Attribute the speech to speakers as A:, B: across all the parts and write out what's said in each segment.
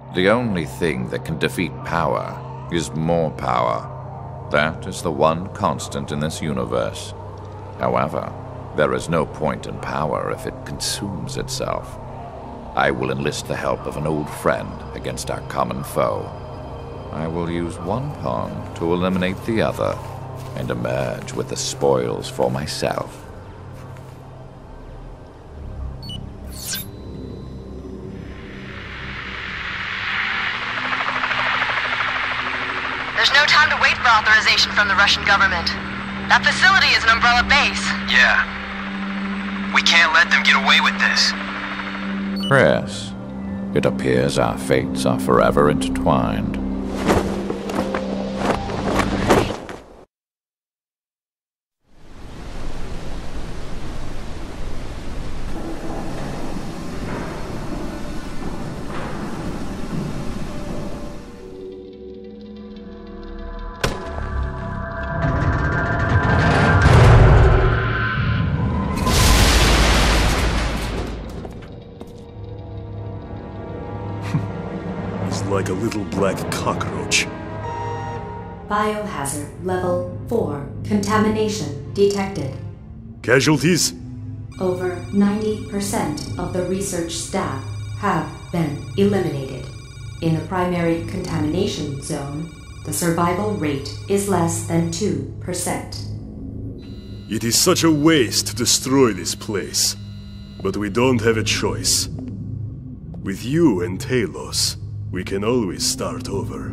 A: The only thing that can defeat power is more power. That is the one constant in this universe. However, there is no point in power if it consumes itself. I will enlist the help of an old friend against our common foe. I will use one pawn to eliminate the other and emerge with the spoils for myself.
B: There's no time to wait for authorization from the Russian government. That facility is an umbrella base.
C: Yeah. We can't let them get away with this.
A: Chris, it appears our fates are forever intertwined.
D: Like a little black cockroach.
E: Biohazard level 4 contamination detected.
D: Casualties?
E: Over 90% of the research staff have been eliminated. In the primary contamination zone, the survival rate is less than 2%.
D: It is such a waste to destroy this place. But we don't have a choice. With you and Talos, we can always start over.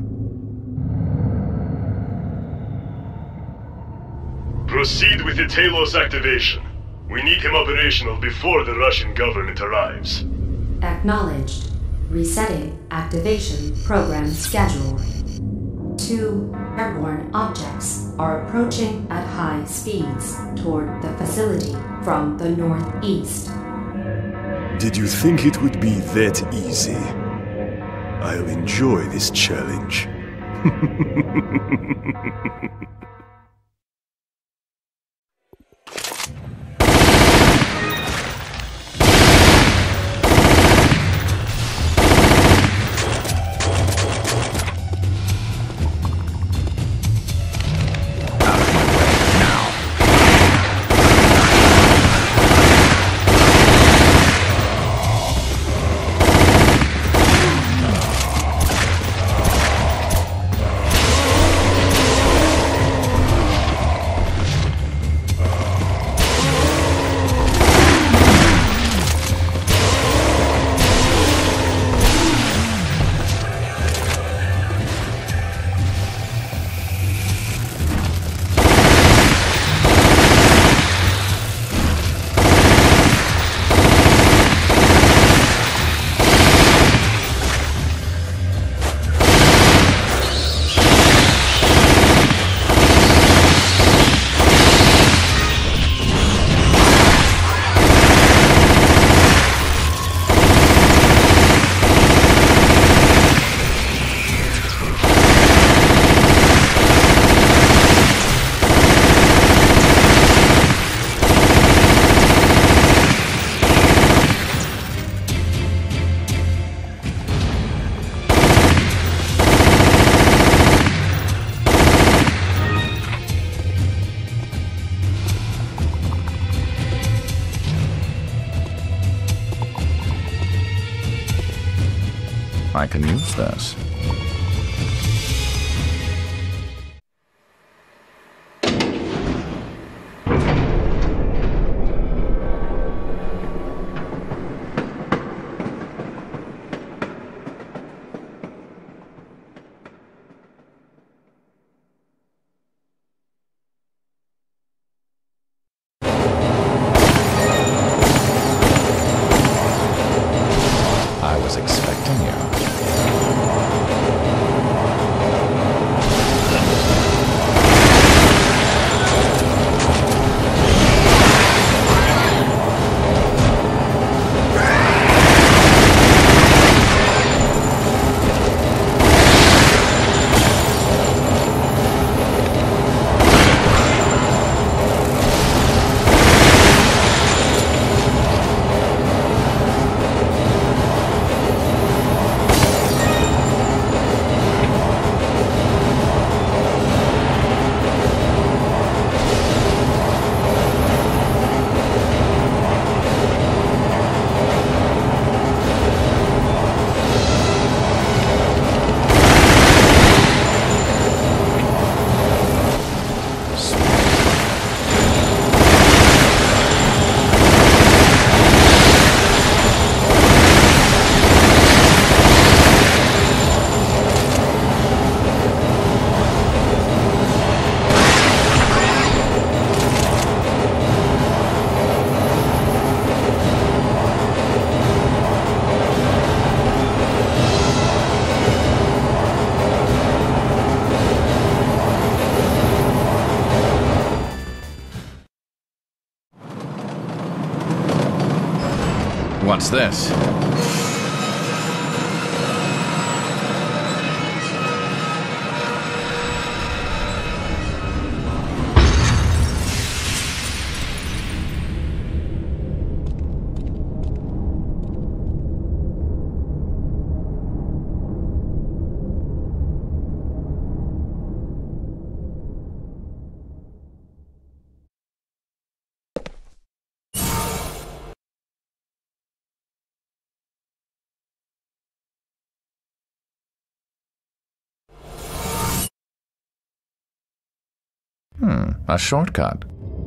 D: Proceed with the Talos activation. We need him operational before the Russian government arrives.
E: Acknowledged. Resetting activation program schedule. 2 airborne objects are approaching at high speeds toward the facility from the northeast.
D: Did you think it would be that easy? I'll enjoy this challenge.
A: I can use this. I was expecting you. What's this? A shortcut.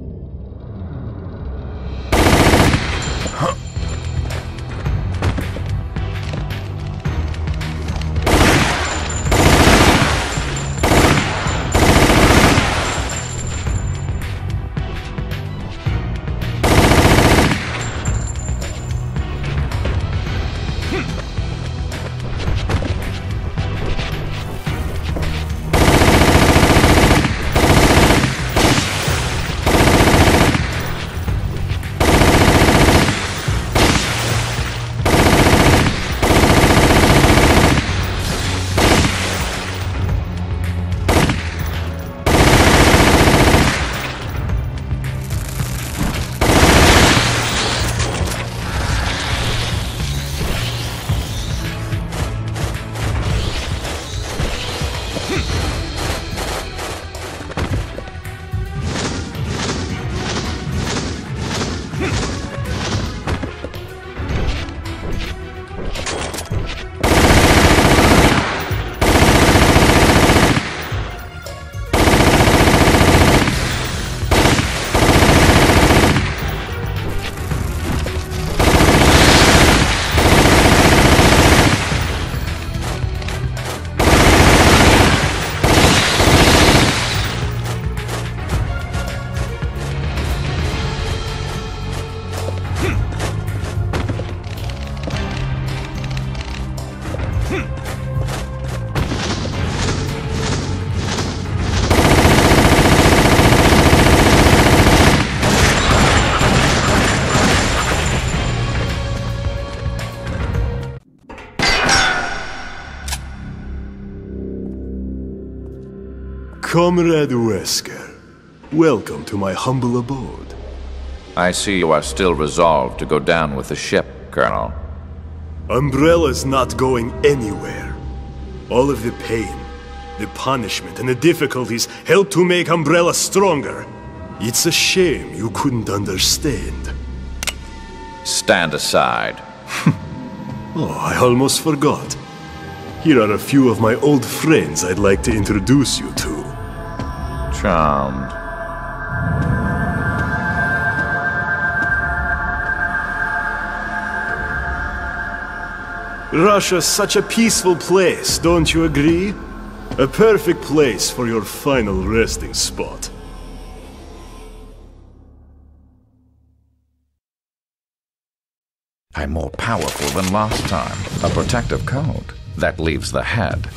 D: Comrade Wesker, welcome to my humble abode.
A: I see you are still resolved to go down with the ship, Colonel.
D: Umbrella's not going anywhere. All of the pain, the punishment, and the difficulties helped to make Umbrella stronger. It's a shame you couldn't understand.
A: Stand aside.
D: Oh, I almost forgot. Here are a few of my old friends I'd like to introduce you to.
A: Charmed.
D: Russia's such a peaceful place, don't you agree? A perfect place for your final resting spot.
A: I'm more powerful than last time. A protective code. That leaves the head.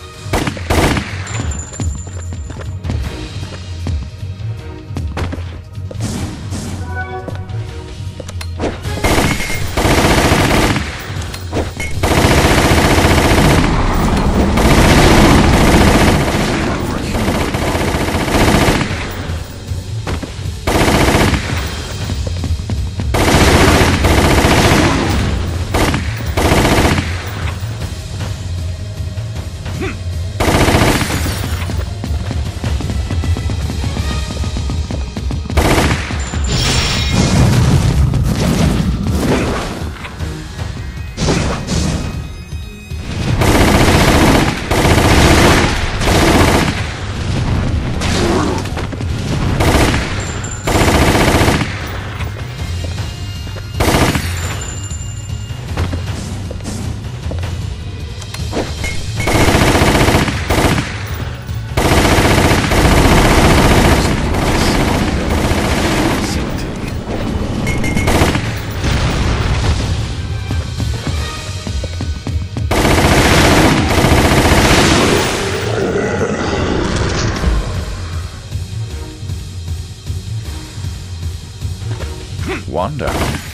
A: Wanda.